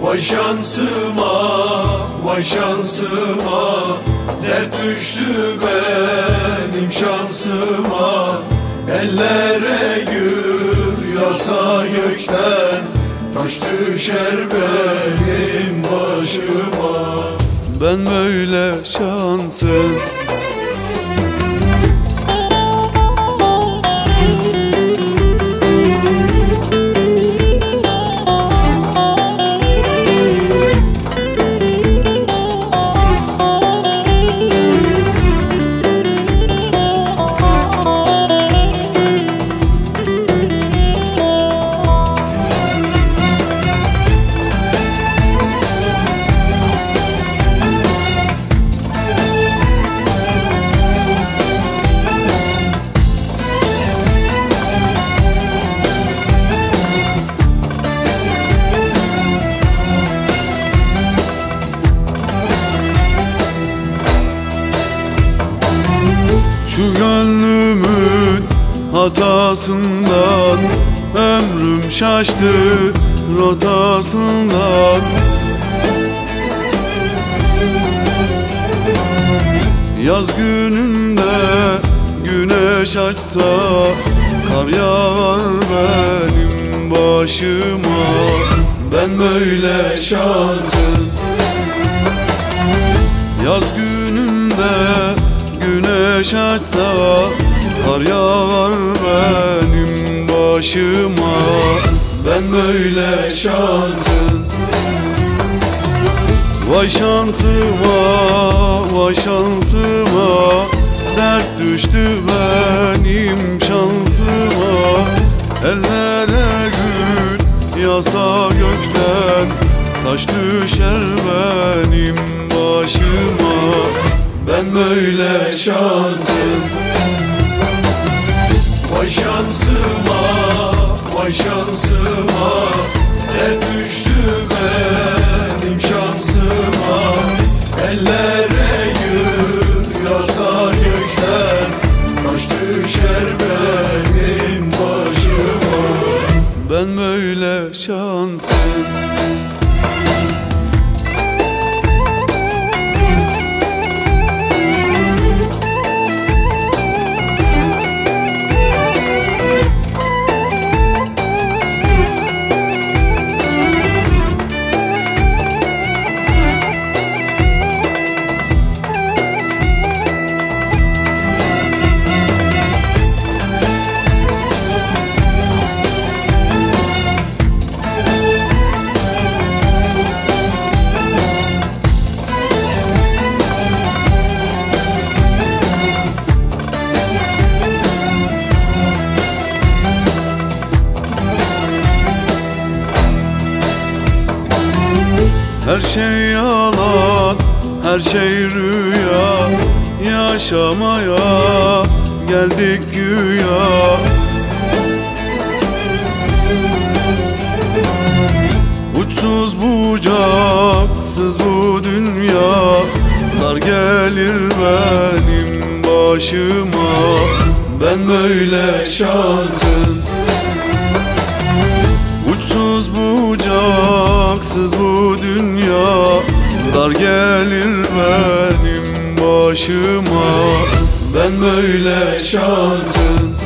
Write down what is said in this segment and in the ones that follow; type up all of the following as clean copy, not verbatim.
Vay şansıma, vay şansıma, dert düştü benim şansıma. Ellere gül yağsa gökten, taş düşer benim başıma. Ben böyle şansın şu gönlümün hatasından, ömrüm şaştı rotasından. Yaz gününde güneş açsa, kar yağar benim başıma. Ben böyle şansın. Yaz gününde güneş açsa, kar yağar benim başıma. Ben böyle şansın. Vay şansıma, vay şansıma, dert düştü benim şansıma. Ellere gül yağsa gökten, taş düşer benim başıma. Ben böyle şansın. Vay şansıma, vay şansıma, dert düştü benim şansıma. Ellere gül yağsa gökten, taş düşer benim başıma. Ben böyle şansın. Her şey yalan, her şey rüya, yaşamaya geldik güya. Uçsuz bucaksız bu dünya, dar gelir benim başıma. Ben böyle şansın. Uçsuz bucaksız bu dünya, dar gelir benim başıma. Ben böyle şansın.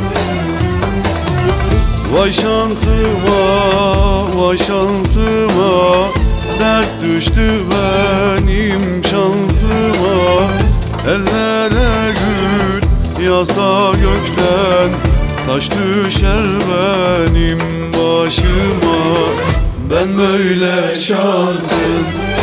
Vay şansıma, vay şansıma, dert düştü benim şansıma. Ellere gül yağsa gökten, taş düşer benim başıma. Ben böyle şansın.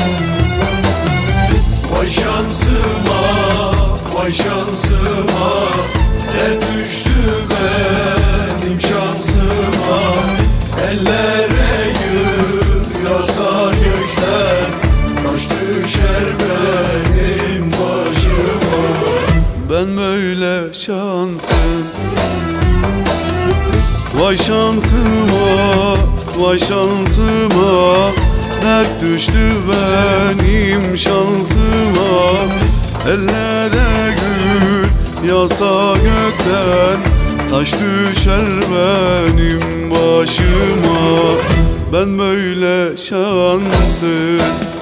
Vay şansıma, vay şansıma, dert düştü benim şansıma. Ellere gül yağsa gökten, taş düşer benim başıma. Ben böyle şansın. Vay şansıma, vay şansıma, dert düştü benim şansıma. Ellere gül yağsa gökten, taş düşer benim başıma. Ben böyle şanssız